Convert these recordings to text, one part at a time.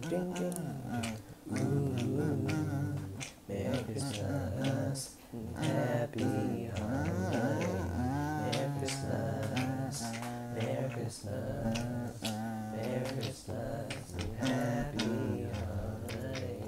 Ding, ding. Merry Christmas, Happy Holiday. Merry Christmas, Merry Christmas, Merry Christmas, and Happy Holiday.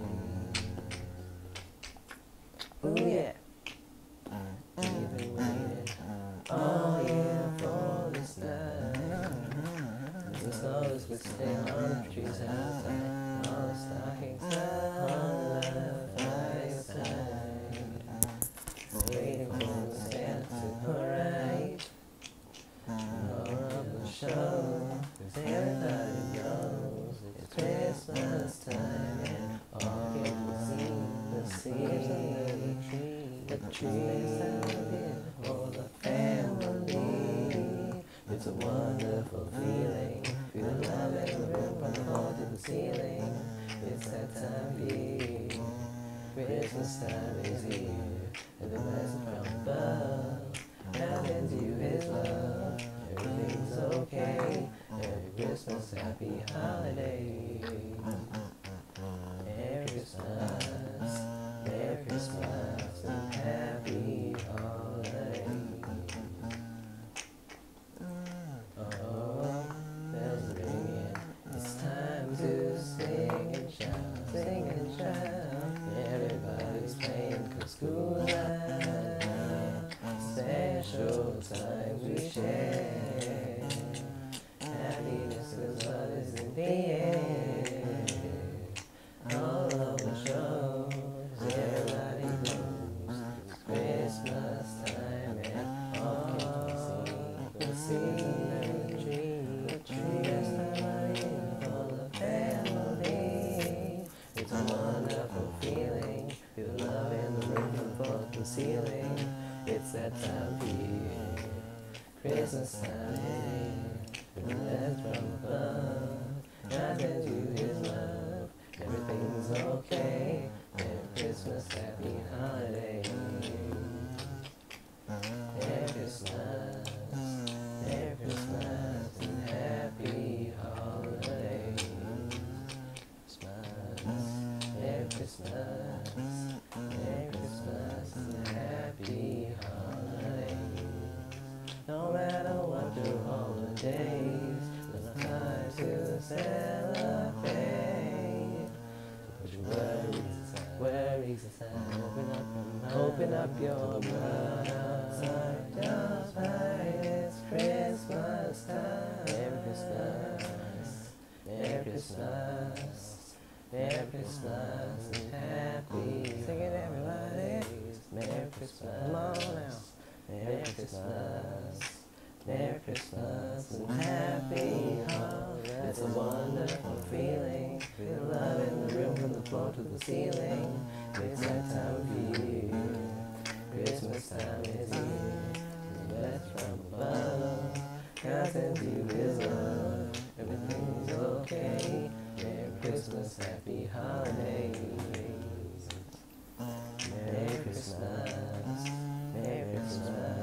Ooh yeah. We've been waiting all year for this night. The snows would stay on the trees outside, all the stockings up on the fireside, waiting for the Santa to arrive. All of the show, 'cause everybody knows it's Christmas time, and all people see the seeds under the tree. The tree is out here for the family. It's a wonderful feeling. Feel the love in the room from the floor to the ceiling. It's that time of year. Christmas time is here. And the blessing from above now sends you his love. Everything's okay. Merry Christmas, happy holiday. Merry Christmas, Merry Christmas, and happy holiday. Oh, bells are ringing. It's time to sing and shout, sing and shout. Everybody's playing 'cause school's out. Special times we share. Happiness is what is in the air. All over the shows, everybody knows it's Christmas time, and all can see the season and the tree. The tree is time for the family. It's a wonderful feeling. Feel the love in the room from floor to the ceiling. It's that time of year. Christmas time is here. The blessed from above. God sends you his love. Everything's okay. Merry Christmas, happy holiday. Merry Christmas, Merry Christmas, and happy holiday. Merry Christmas, Merry Christmas, and happy holiday. No matter what through holidays, there's no time to celebrate. Put your worries aside, open up your bride. Just find it's Christmas time. Merry Christmas, Merry Christmas, Merry Christmas, and happy sing it everybody. Merry Christmas, come on now. Merry Christmas, Merry Christmas, and happy holidays. It's a wonderful feeling. Feel love in the room from the floor to the ceiling. It's that time of year. Christmas time is here. The best from above. God sends you his love. Everything's okay. Merry Christmas, happy holidays. Merry Christmas, Merry Christmas.